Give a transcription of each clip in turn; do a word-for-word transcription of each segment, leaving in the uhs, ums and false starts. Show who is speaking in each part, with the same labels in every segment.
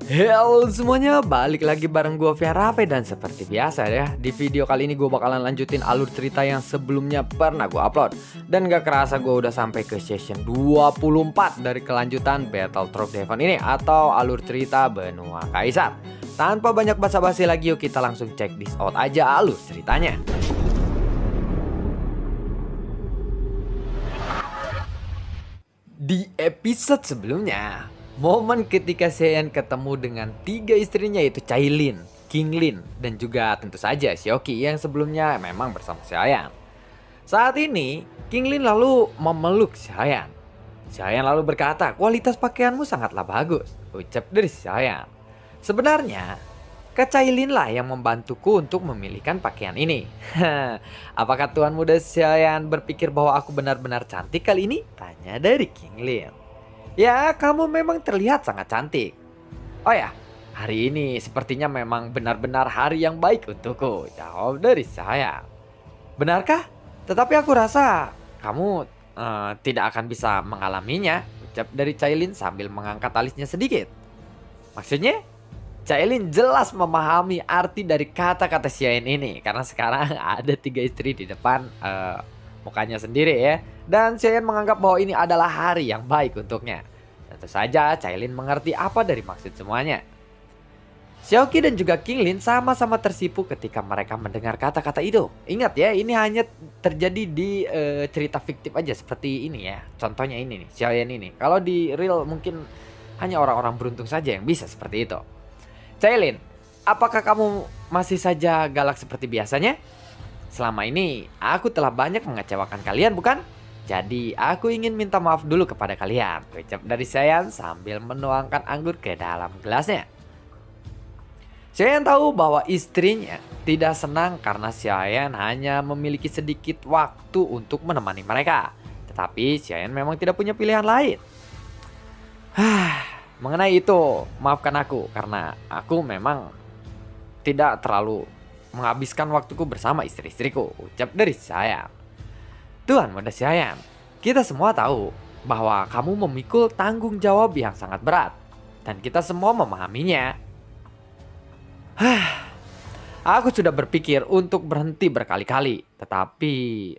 Speaker 1: Halo semuanya, balik lagi bareng gue Fiarafe. Dan seperti biasa ya, di video kali ini gue bakalan lanjutin alur cerita yang sebelumnya pernah gue upload. Dan gak kerasa gue udah sampai ke session dua puluh empat dari kelanjutan Battle Through Devon ini, atau alur cerita Benua Kaisar. Tanpa banyak basa-basi lagi, yuk kita langsung check this out aja alur ceritanya. Di episode sebelumnya, momen ketika Seiyan ketemu dengan tiga istrinya, yaitu Cailin, Qinglin, dan juga tentu saja Xiaoqi yang sebelumnya memang bersama Seiyan. Saat ini, Qinglin lalu memeluk Seiyan. Seiyan lalu berkata, "Kualitas pakaianmu sangatlah bagus," ucap dari Seiyan. Sebenarnya, Kak Cailin lah yang membantuku untuk memilihkan pakaian ini. Apakah Tuan Muda Seiyan berpikir bahwa aku benar-benar cantik kali ini? Tanya dari Qinglin. Ya, kamu memang terlihat sangat cantik. Oh ya, hari ini sepertinya memang benar-benar hari yang baik untukku, jawab dari saya. Benarkah? Tetapi aku rasa kamu uh, tidak akan bisa mengalaminya, ucap dari Cailin sambil mengangkat alisnya sedikit. Maksudnya? Cailin jelas memahami arti dari kata-kata Seiyan ini, karena sekarang ada tiga istri di depan uh, mukanya sendiri ya. Dan Seiyan menganggap bahwa ini adalah hari yang baik untuknya. Tentu saja Cailin mengerti apa dari maksud semuanya. Xiaoqi dan juga Qinglin sama-sama tersipu ketika mereka mendengar kata-kata itu. Ingat ya, ini hanya terjadi di uh, cerita fiktif aja seperti ini ya. Contohnya ini nih, Seiyan ini. Kalau di real mungkin hanya orang-orang beruntung saja yang bisa seperti itu. Cailin, apakah kamu masih saja galak seperti biasanya? Selama ini aku telah banyak mengecewakan kalian, bukan? Jadi aku ingin minta maaf dulu kepada kalian, ucap dari Seiyan sambil menuangkan anggur ke dalam gelasnya. Seiyan tahu bahwa istrinya tidak senang karena Seiyan hanya memiliki sedikit waktu untuk menemani mereka. Tetapi Seiyan memang tidak punya pilihan lain. Hah. Mengenai itu, maafkan aku karena aku memang tidak terlalu menghabiskan waktuku bersama istri-istriku, ucap dari Seiyan. Tuan Muda Seiyan, kita semua tahu bahwa kamu memikul tanggung jawab yang sangat berat dan kita semua memahaminya. Hah, aku sudah berpikir untuk berhenti berkali-kali, tetapi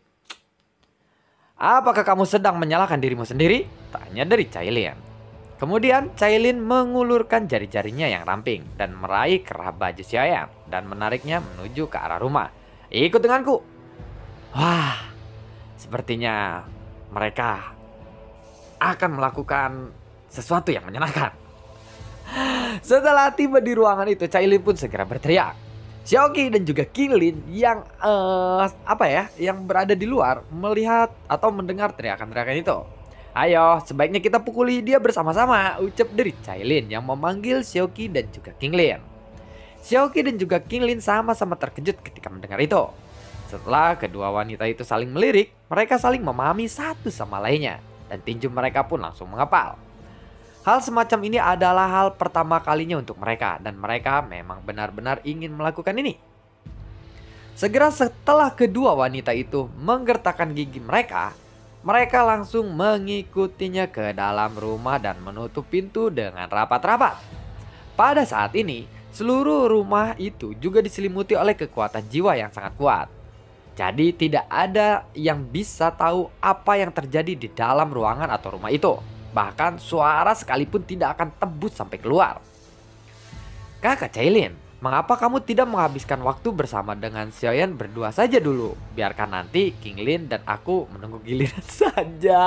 Speaker 1: apakah kamu sedang menyalahkan dirimu sendiri? Tanya dari Cailin. Kemudian Cailin mengulurkan jari-jarinya yang ramping dan meraih kerah baju Seiyan dan menariknya menuju ke arah rumah. Ikut denganku. Wah, sepertinya mereka akan melakukan sesuatu yang menyenangkan. Setelah tiba di ruangan itu, Cailin pun segera berteriak. Xiaoqi dan juga Qinglin yang uh, apa ya, yang berada di luar melihat atau mendengar teriakan-teriakan itu. Ayo, sebaiknya kita pukuli dia bersama-sama, ucap dari Cailin yang memanggil Xiaoqi dan juga Qinglin. Xiaoqi dan juga Qinglin sama-sama terkejut ketika mendengar itu. Setelah kedua wanita itu saling melirik, mereka saling memahami satu sama lainnya, dan tinju mereka pun langsung mengepal. Hal semacam ini adalah hal pertama kalinya untuk mereka, dan mereka memang benar-benar ingin melakukan ini. Segera setelah kedua wanita itu menggertakkan gigi mereka, mereka langsung mengikutinya ke dalam rumah dan menutup pintu dengan rapat-rapat. Pada saat ini, seluruh rumah itu juga diselimuti oleh kekuatan jiwa yang sangat kuat. Jadi tidak ada yang bisa tahu apa yang terjadi di dalam ruangan atau rumah itu. Bahkan suara sekalipun tidak akan tembus sampai keluar. Kakak Cailin, mengapa kamu tidak menghabiskan waktu bersama dengan Seiyan berdua saja dulu? Biarkan nanti Qinglin dan aku menunggu giliran saja.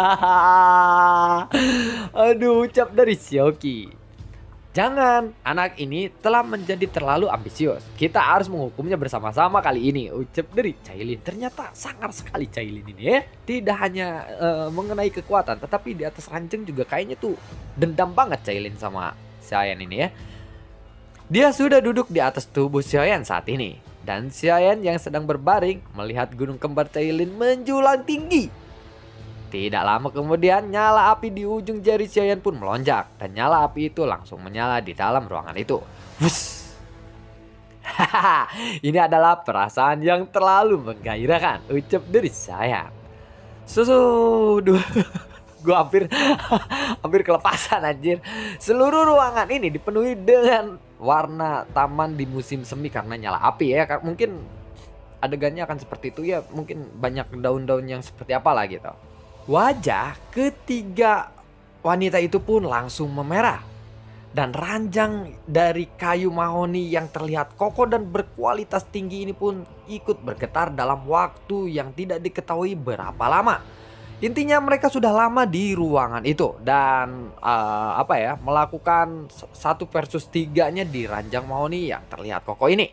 Speaker 1: Aduh, ucap dari Xiaoqi. Jangan, anak ini telah menjadi terlalu ambisius. Kita harus menghukumnya bersama-sama kali ini, ucap dari Cailin. Ternyata sangar sekali Cailin ini ya. Tidak hanya uh, mengenai kekuatan, tetapi di atas ranjang juga kayaknya tuh dendam banget Cailin sama Seiyan ini ya. Dia sudah duduk di atas tubuh Seiyan saat ini. Dan Seiyan yang sedang berbaring melihat gunung kembar Cailin menjulang tinggi. Tidak lama kemudian nyala api di ujung jari Seiyan pun melonjak. Dan nyala api itu langsung menyala di dalam ruangan itu. Wuss. Hahaha, ini adalah perasaan yang terlalu menggairahkan, ucap dari Seiyan. Susu Gue hampir hampir kelepasan anjir. Seluruh ruangan ini dipenuhi dengan warna taman di musim semi karena nyala api ya. Kar- Mungkin adegannya akan seperti itu ya. Mungkin banyak daun-daun yang seperti apalah gitu. Wajah ketiga wanita itu pun langsung memerah. Dan ranjang dari kayu mahoni yang terlihat kokoh dan berkualitas tinggi ini pun ikut bergetar dalam waktu yang tidak diketahui berapa lama. Intinya mereka sudah lama di ruangan itu dan uh, apa ya melakukan satu versus tiganya di ranjang mahoni yang terlihat kokoh ini.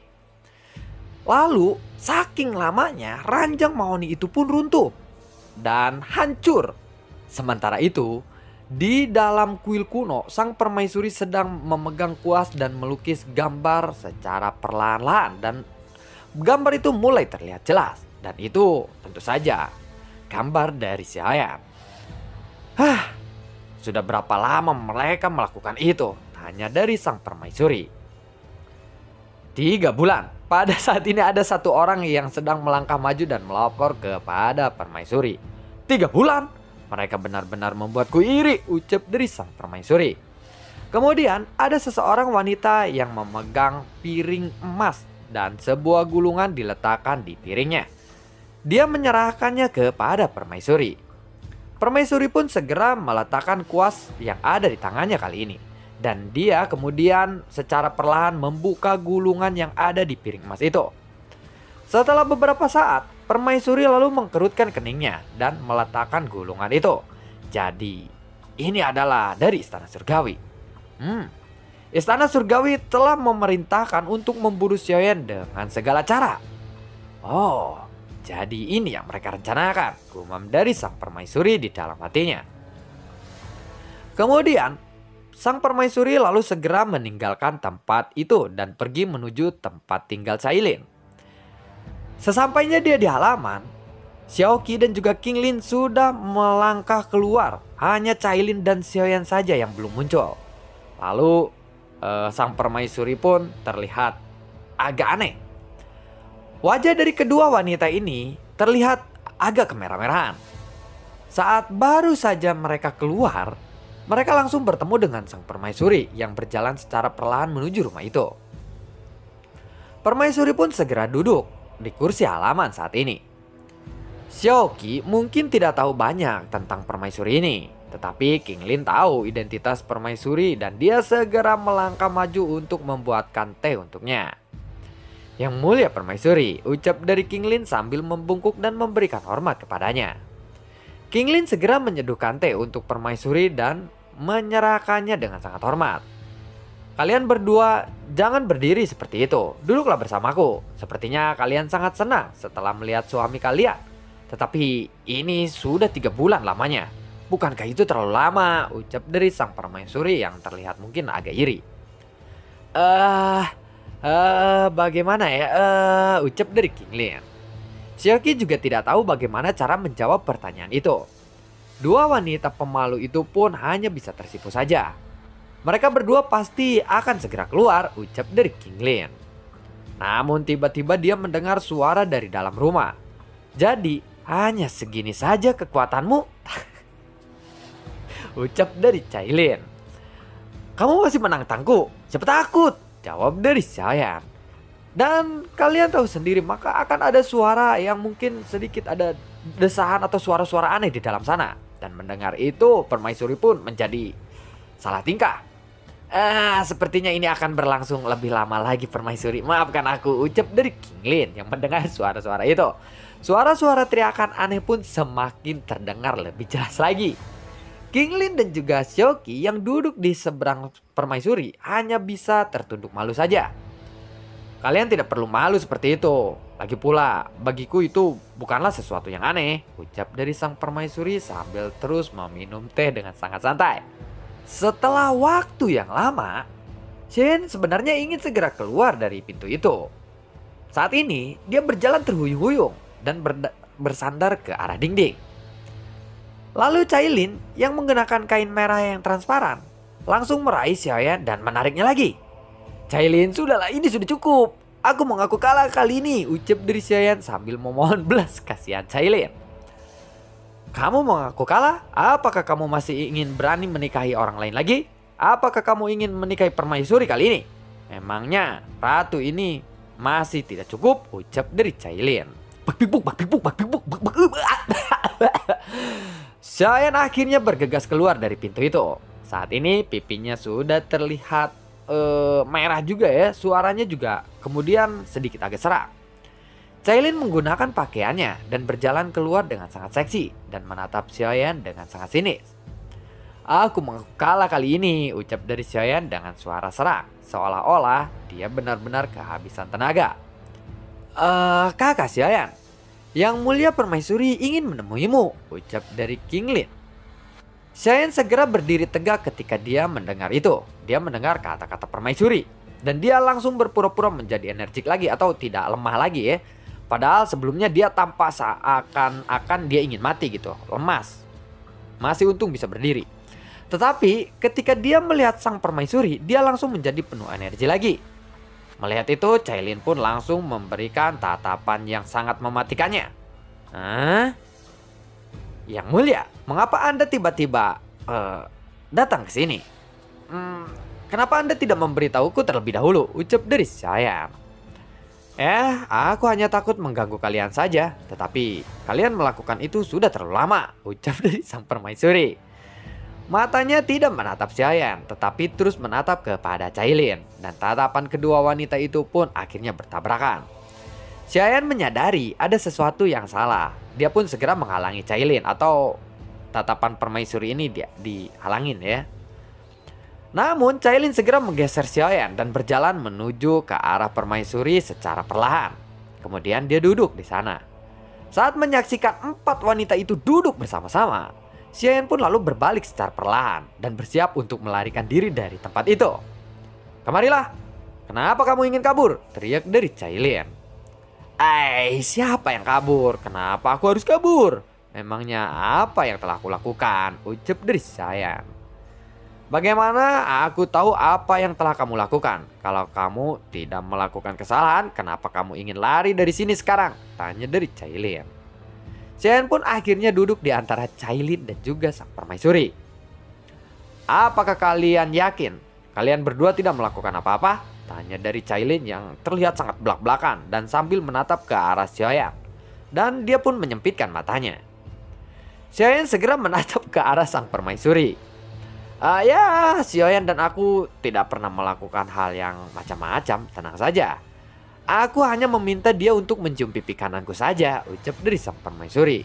Speaker 1: Lalu saking lamanya ranjang mahoni itu pun runtuh dan hancur. Sementara itu di dalam kuil kuno sang permaisuri sedang memegang kuas dan melukis gambar secara perlahan-lahan dan gambar itu mulai terlihat jelas dan itu tentu saja gambar dari si Hayan. Hah, sudah berapa lama mereka melakukan itu? Tanya dari sang permaisuri. Tiga bulan. Pada saat ini ada satu orang yang sedang melangkah maju dan melapor kepada permaisuri. Tiga bulan? Mereka benar-benar membuatku iri, ucap dari sang permaisuri. Kemudian ada seseorang wanita yang memegang piring emas dan sebuah gulungan diletakkan di piringnya. Dia menyerahkannya kepada permaisuri. Permaisuri pun segera meletakkan kuas yang ada di tangannya kali ini. Dan dia kemudian secara perlahan membuka gulungan yang ada di piring emas itu. Setelah beberapa saat, permaisuri lalu mengkerutkan keningnya dan meletakkan gulungan itu. Jadi, ini adalah dari istana surgawi. Hmm, istana surgawi telah memerintahkan untuk memburu Xiaoyan dengan segala cara. Oh, jadi ini yang mereka rencanakan, gumam dari sang permaisuri di dalam hatinya. Kemudian, sang permaisuri lalu segera meninggalkan tempat itu dan pergi menuju tempat tinggal Cailin. Sesampainya dia di halaman, Xiaoqi dan juga King Lin sudah melangkah keluar. Hanya Cailin dan Xiaoyan saja yang belum muncul. Lalu eh, sang permaisuri pun terlihat agak aneh. Wajah dari kedua wanita ini terlihat agak kemerah-merahan. Saat baru saja mereka keluar, mereka langsung bertemu dengan sang permaisuri yang berjalan secara perlahan menuju rumah itu. Permaisuri pun segera duduk di kursi halaman saat ini. Xiaoqi mungkin tidak tahu banyak tentang permaisuri ini, tetapi King Lin tahu identitas permaisuri dan dia segera melangkah maju untuk membuatkan teh untuknya. Yang mulia permaisuri, ucap dari King Lin sambil membungkuk dan memberikan hormat kepadanya. King Lin segera menyeduhkan teh untuk permaisuri dan menyerahkannya dengan sangat hormat. Kalian berdua jangan berdiri seperti itu. Duduklah bersamaku. Sepertinya kalian sangat senang setelah melihat suami kalian. Tetapi ini sudah tiga bulan lamanya. Bukankah itu terlalu lama? Ucap dari sang permaisuri yang terlihat mungkin agak iri. Eh, uh, bagaimana ya? Uh, ucap dari King Lin. Xiaoqi juga tidak tahu bagaimana cara menjawab pertanyaan itu. Dua wanita pemalu itu pun hanya bisa tersipu saja. Mereka berdua pasti akan segera keluar, ucap dari King Lin. Namun tiba-tiba dia mendengar suara dari dalam rumah. Jadi hanya segini saja kekuatanmu? Ucap dari Cailin. Kamu masih menantangku? Siapa takut? Jawab dari Xiaoyan. Dan kalian tahu sendiri maka akan ada suara yang mungkin sedikit ada desahan atau suara-suara aneh di dalam sana. Dan mendengar itu permaisuri pun menjadi salah tingkah. Ah, sepertinya ini akan berlangsung lebih lama lagi permaisuri. Maafkan aku, ucap dari King Lin yang mendengar suara-suara itu. Suara-suara teriakan aneh pun semakin terdengar lebih jelas lagi. King Lin dan juga Xiaoqi yang duduk di seberang permaisuri hanya bisa tertunduk malu saja. Kalian tidak perlu malu seperti itu. Lagi pula, bagiku itu bukanlah sesuatu yang aneh, ucap dari sang permaisuri sambil terus meminum teh dengan sangat santai. Setelah waktu yang lama, Shen sebenarnya ingin segera keluar dari pintu itu. Saat ini, dia berjalan terhuyung-huyung dan bersandar ke arah dinding. Lalu Cailin yang menggunakan kain merah yang transparan langsung meraih Xiaoyan dan menariknya lagi. Cailin, sudahlah, ini sudah cukup. Aku mengaku kalah kali ini, ucap dari Xiaoyan sambil memohon belas kasihan Cailin. Kamu mengaku kalah? Apakah kamu masih ingin berani menikahi orang lain lagi? Apakah kamu ingin menikahi permaisuri kali ini? Memangnya ratu ini masih tidak cukup? Ucap dari Cailin. Bak bik bak bik bak bik bak bak bak. Xiaoyan akhirnya bergegas keluar dari pintu itu. Saat ini pipinya sudah terlihat uh, merah juga ya. Suaranya juga kemudian sedikit agak serak. Cailin menggunakan pakaiannya dan berjalan keluar dengan sangat seksi dan menatap Xiaoyan dengan sangat sinis. Aku mengaku kalah kali ini, ucap dari Xiaoyan dengan suara serak, seolah-olah dia benar-benar kehabisan tenaga. Eh, kakak Xiaoyan, yang mulia permaisuri ingin menemuimu, ucap dari King Lin. Xiaoyan segera berdiri tegak ketika dia mendengar itu. Dia mendengar kata-kata permaisuri dan dia langsung berpura-pura menjadi energik lagi atau tidak lemah lagi ya. Padahal sebelumnya dia tampak seakan-akan dia ingin mati gitu, lemas. Masih untung bisa berdiri. Tetapi ketika dia melihat sang permaisuri, dia langsung menjadi penuh energi lagi. Melihat itu, Cailin pun langsung memberikan tatapan yang sangat mematikannya. Hah? Yang mulia, mengapa Anda tiba-tiba uh, datang ke sini? Hmm, kenapa Anda tidak memberitahuku terlebih dahulu? Ucap dari Xiaoyan. Eh, aku hanya takut mengganggu kalian saja. Tetapi kalian melakukan itu sudah terlalu lama, ucap dari sang permaisuri. Matanya tidak menatap Xiaoyan, tetapi terus menatap kepada Cailin. Dan tatapan kedua wanita itu pun akhirnya bertabrakan. Xiaoyan menyadari ada sesuatu yang salah. Dia pun segera menghalangi Cailin, atau tatapan permaisuri ini dia dihalangin ya. Namun Cailin segera menggeser Xiaoyan dan berjalan menuju ke arah permaisuri secara perlahan. Kemudian dia duduk di sana. Saat menyaksikan empat wanita itu duduk bersama-sama, Xiaoyan pun lalu berbalik secara perlahan dan bersiap untuk melarikan diri dari tempat itu. Kemarilah, kenapa kamu ingin kabur? Teriak dari Cailin. Eh, siapa yang kabur? Kenapa aku harus kabur? Memangnya apa yang telah aku lakukan? Ucap dari Xiaoyan. Bagaimana aku tahu apa yang telah kamu lakukan? Kalau kamu tidak melakukan kesalahan, kenapa kamu ingin lari dari sini sekarang? Tanya dari Cailin. Xiaoyan pun akhirnya duduk di antara Cailin dan juga sang permaisuri. Apakah kalian yakin kalian berdua tidak melakukan apa-apa? Tanya dari Cailin yang terlihat sangat belak-belakan dan sambil menatap ke arah Xiaoyan. Dan dia pun menyempitkan matanya. Xiaoyan segera menatap ke arah sang permaisuri. Uh, ya, Xiaoyan dan aku tidak pernah melakukan hal yang macam-macam, tenang saja. Aku hanya meminta dia untuk mencium pipi kananku saja, ucap dari sang permaisuri.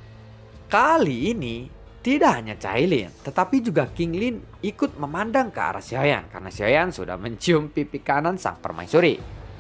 Speaker 1: Kali ini tidak hanya Cailin, tetapi juga King Lin ikut memandang ke arah Xiaoyan karena Xiaoyan sudah mencium pipi kanan sang permaisuri.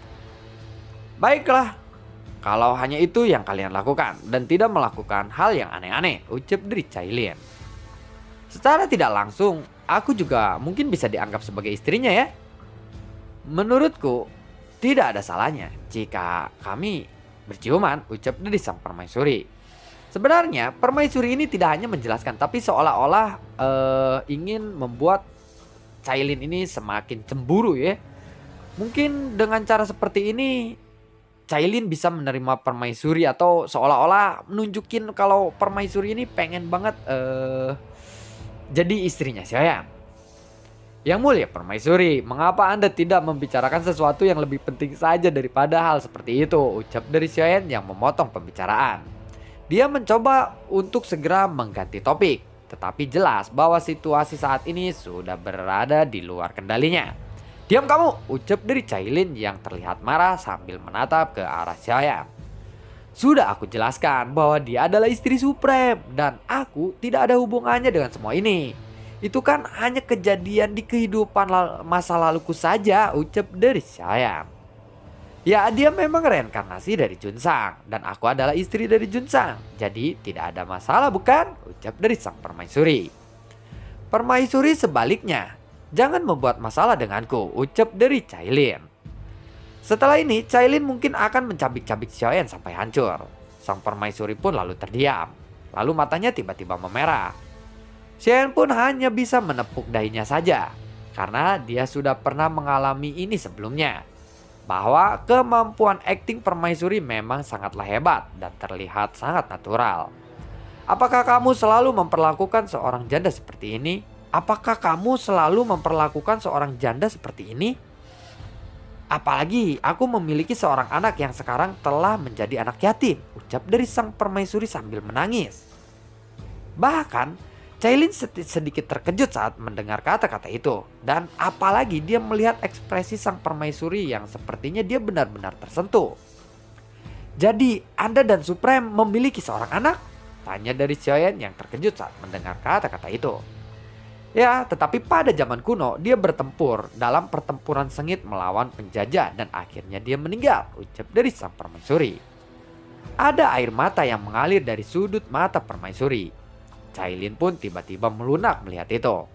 Speaker 1: Baiklah, kalau hanya itu yang kalian lakukan dan tidak melakukan hal yang aneh-aneh, ucap dari Cailin. Secara tidak langsung, aku juga mungkin bisa dianggap sebagai istrinya ya. Menurutku, tidak ada salahnya jika kami berciuman, ucap dari sang permaisuri. Sebenarnya, permaisuri ini tidak hanya menjelaskan, tapi seolah-olah uh, ingin membuat Cailin ini semakin cemburu ya. Mungkin dengan cara seperti ini, Cailin bisa menerima permaisuri atau seolah-olah menunjukin kalau permaisuri ini pengen banget uh, jadi istrinya Xiaoyan. Yang mulia permaisuri, mengapa Anda tidak membicarakan sesuatu yang lebih penting saja daripada hal seperti itu? Ucap dari Xiaoyan yang memotong pembicaraan. Dia mencoba untuk segera mengganti topik, tetapi jelas bahwa situasi saat ini sudah berada di luar kendalinya. Diam kamu, ucap dari Cailin yang terlihat marah sambil menatap ke arah Xiaoyan. Sudah aku jelaskan bahwa dia adalah istri Supreme dan aku tidak ada hubungannya dengan semua ini. Itu kan hanya kejadian di kehidupan masa laluku saja, ucap dari Xiaoyan. Ya, dia memang reinkarnasi dari Junsang dan aku adalah istri dari Junsang. Jadi tidak ada masalah bukan? Ucap dari sang permaisuri. Permaisuri sebaliknya, jangan membuat masalah denganku, ucap dari Cailin. Setelah ini, Cailin mungkin akan mencabik-cabik Xiaoyan sampai hancur. Sang permaisuri pun lalu terdiam. Lalu matanya tiba-tiba memerah. Xiaoyan pun hanya bisa menepuk dahinya saja. Karena dia sudah pernah mengalami ini sebelumnya. Bahwa kemampuan akting permaisuri memang sangatlah hebat dan terlihat sangat natural. Apakah kamu selalu memperlakukan seorang janda seperti ini? Apakah kamu selalu memperlakukan seorang janda seperti ini? Apalagi aku memiliki seorang anak yang sekarang telah menjadi anak yatim, ucap dari sang permaisuri sambil menangis. Bahkan Cailin sedikit terkejut saat mendengar kata-kata itu. Dan apalagi dia melihat ekspresi sang permaisuri yang sepertinya dia benar-benar tersentuh. Jadi Anda dan Supreme memiliki seorang anak? Tanya dari Xiaoyan yang terkejut saat mendengar kata-kata itu. Ya, tetapi pada zaman kuno dia bertempur dalam pertempuran sengit melawan penjajah dan akhirnya dia meninggal, ucap dari sang permaisuri. Ada air mata yang mengalir dari sudut mata permaisuri. Cailin pun tiba-tiba melunak melihat itu.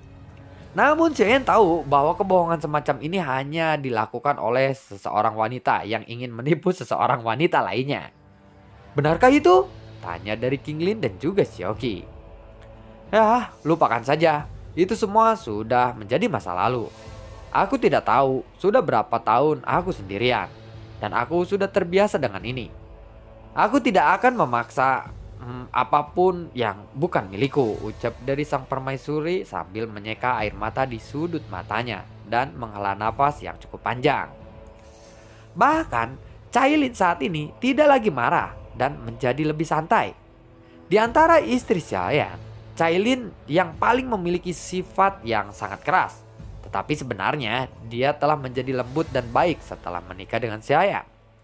Speaker 1: Namun Xiaoyan tahu bahwa kebohongan semacam ini hanya dilakukan oleh seseorang wanita yang ingin menipu seseorang wanita lainnya. Benarkah itu? Tanya dari Qinglin dan juga Xiaoqi. Ya, lupakan saja. Itu semua sudah menjadi masa lalu. Aku tidak tahu sudah berapa tahun aku sendirian. Dan aku sudah terbiasa dengan ini. Aku tidak akan memaksa Hmm, apapun yang bukan milikku, ucap dari sang permaisuri sambil menyeka air mata di sudut matanya dan menghela nafas yang cukup panjang. Bahkan Cailin saat ini tidak lagi marah dan menjadi lebih santai. Di antara istri Xiaoyan, Cailin yang paling memiliki sifat yang sangat keras. Tetapi sebenarnya dia telah menjadi lembut dan baik setelah menikah dengan Xiaoyan.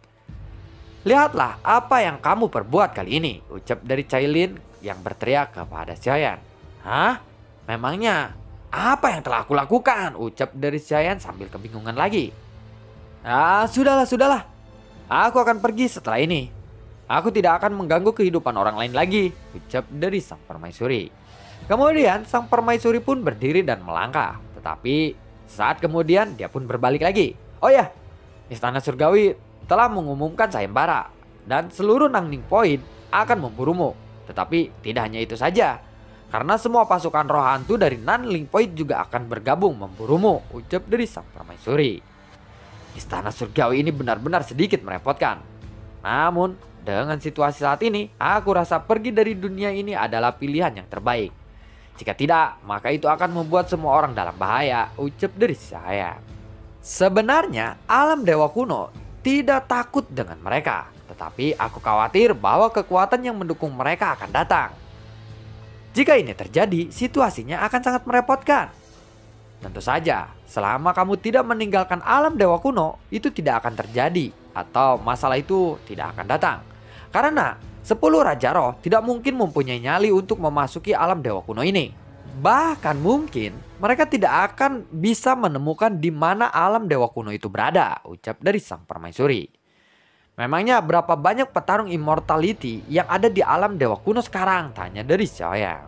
Speaker 1: Lihatlah apa yang kamu perbuat kali ini, ucap dari Cailin yang berteriak kepada Xiaoyan. Hah? Memangnya apa yang telah aku lakukan? Ucap dari Xiaoyan sambil kebingungan lagi. Ah, sudahlah, sudahlah. Aku akan pergi setelah ini. Aku tidak akan mengganggu kehidupan orang lain lagi, ucap dari sang permaisuri. Kemudian sang permaisuri pun berdiri dan melangkah. Tetapi saat kemudian dia pun berbalik lagi. Oh ya, Istana Surgawi telah mengumumkan sayembara dan seluruh Nangning Point akan memburumu. Tetapi tidak hanya itu saja, karena semua pasukan roh hantu dari Nanling Point juga akan bergabung memburumu, ucap dari sang permaisuri. Istana Surgawi ini benar-benar sedikit merepotkan. Namun dengan situasi saat ini, aku rasa pergi dari dunia ini adalah pilihan yang terbaik. Jika tidak, maka itu akan membuat semua orang dalam bahaya, ucap dari saya. Sebenarnya alam dewa kuno tidak takut dengan mereka, tetapi aku khawatir bahwa kekuatan yang mendukung mereka akan datang. Jika ini terjadi, situasinya akan sangat merepotkan. Tentu saja, selama kamu tidak meninggalkan alam dewa kuno, itu tidak akan terjadi atau masalah itu tidak akan datang. Karena sepuluh Raja Roh tidak mungkin mempunyai nyali untuk memasuki alam dewa kuno ini. Bahkan mungkin mereka tidak akan bisa menemukan di mana alam dewa kuno itu berada, ucap dari sang permaisuri. Memangnya berapa banyak petarung immortality yang ada di alam dewa kuno sekarang? Tanya dari Xiaoyan.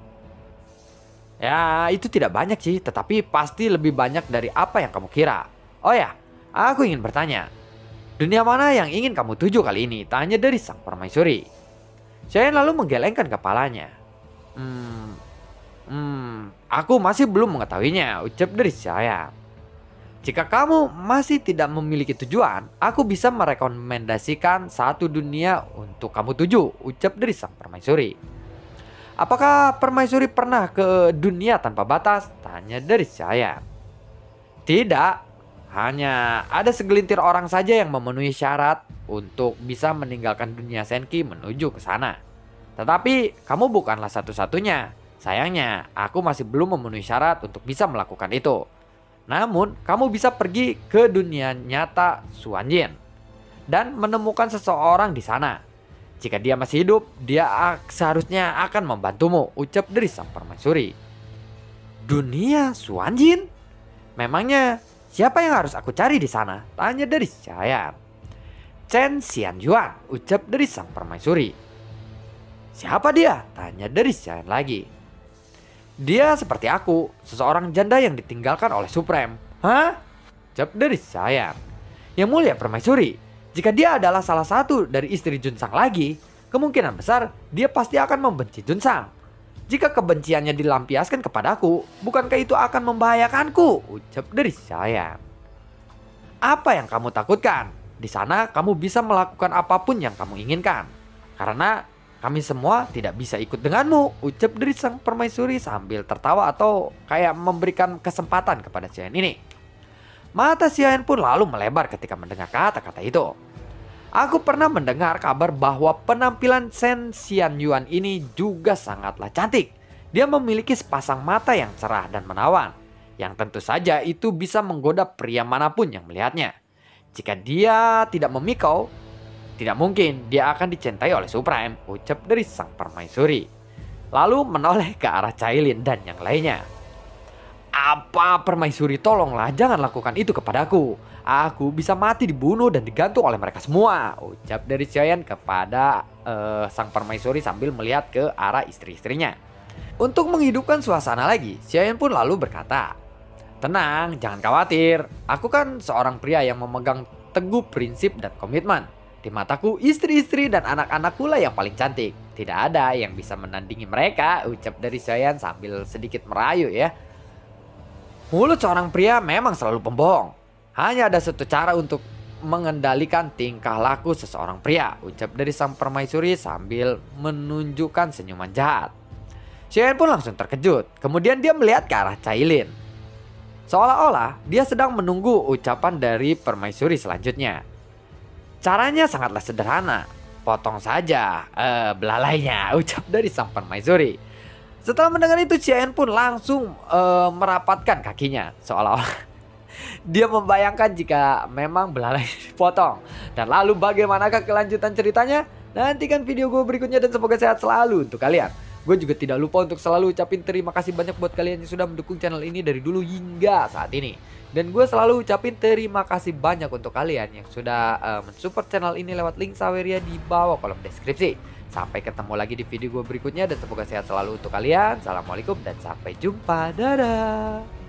Speaker 1: Ya, itu tidak banyak sih, tetapi pasti lebih banyak dari apa yang kamu kira. Oh ya, aku ingin bertanya. Dunia mana yang ingin kamu tuju kali ini? Tanya dari sang permaisuri. Xiaoyan lalu menggelengkan kepalanya. Hmm, Hmm, aku masih belum mengetahuinya, ucap dari saya. Jika kamu masih tidak memiliki tujuan, aku bisa merekomendasikan satu dunia untuk kamu tuju, ucap dari sang permaisuri. Apakah permaisuri pernah ke dunia tanpa batas? Tanya dari saya. Tidak, hanya ada segelintir orang saja yang memenuhi syarat untuk bisa meninggalkan dunia Senki menuju ke sana. Tetapi kamu bukanlah satu-satunya. Sayangnya, aku masih belum memenuhi syarat untuk bisa melakukan itu. Namun, kamu bisa pergi ke dunia nyata Xuanjin dan menemukan seseorang di sana. Jika dia masih hidup, dia seharusnya akan membantumu, ucap dari sang permaisuri. Dunia Xuanjin? Memangnya siapa yang harus aku cari di sana? Tanya dari Xiaoyan. Chen Xianyuan, ucap dari sang permaisuri. Siapa dia? Tanya dari Xiaoyan lagi. Dia seperti aku, seseorang janda yang ditinggalkan oleh Supreme. Hah? Jawab dari saya. Yang mulia permaisuri, jika dia adalah salah satu dari istri Junsang lagi, kemungkinan besar dia pasti akan membenci Junsang. Jika kebenciannya dilampiaskan kepadaku, bukankah itu akan membahayakanku? Ucap dari saya. Apa yang kamu takutkan? Di sana kamu bisa melakukan apapun yang kamu inginkan. Karena Kami semua tidak bisa ikut denganmu, ucap dari sang permaisuri sambil tertawa atau kayak memberikan kesempatan kepada Xiaoyan ini. Mata Xiaoyan pun lalu melebar ketika mendengar kata-kata itu. Aku pernah mendengar kabar bahwa penampilan Shen Xianyuan ini juga sangatlah cantik. Dia memiliki sepasang mata yang cerah dan menawan, yang tentu saja itu bisa menggoda pria manapun yang melihatnya. Jika dia tidak memikau, tidak mungkin dia akan dicintai oleh Supreme, ucap dari sang permaisuri. Lalu menoleh ke arah Cailin dan yang lainnya. Apa permaisuri, tolonglah jangan lakukan itu kepadaku. Aku bisa mati dibunuh dan digantung oleh mereka semua, ucap dari Xiaoyan kepada uh, sang permaisuri sambil melihat ke arah istri-istrinya. Untuk menghidupkan suasana lagi, Xiaoyan pun lalu berkata, tenang, jangan khawatir. Aku kan seorang pria yang memegang teguh prinsip dan komitmen. Di mataku, istri-istri dan anak-anakku lah yang paling cantik. Tidak ada yang bisa menandingi mereka, ucap dari Xiaoyan sambil sedikit merayu ya. Mulut seorang pria memang selalu pembohong. Hanya ada satu cara untuk mengendalikan tingkah laku seseorang pria, ucap dari sang permaisuri sambil menunjukkan senyuman jahat. Xiaoyan pun langsung terkejut. Kemudian dia melihat ke arah Cailin. Seolah-olah dia sedang menunggu ucapan dari permaisuri selanjutnya. Caranya sangatlah sederhana. Potong saja eh, belalainya, ucap dari sang permaisuri. Setelah mendengar itu, Xiaoyan pun langsung eh, merapatkan kakinya. Seolah-olah dia membayangkan jika memang belalai dipotong. Dan lalu bagaimanakah kelanjutan ceritanya? Nantikan video gue berikutnya dan semoga sehat selalu untuk kalian. Gue juga tidak lupa untuk selalu ucapin terima kasih banyak buat kalian yang sudah mendukung channel ini dari dulu hingga saat ini. Dan gue selalu ucapin terima kasih banyak untuk kalian yang sudah uh, mensupport channel ini lewat link Saweria di bawah kolom deskripsi. Sampai ketemu lagi di video gue berikutnya dan semoga sehat selalu untuk kalian. Assalamualaikum dan sampai jumpa. Dadah.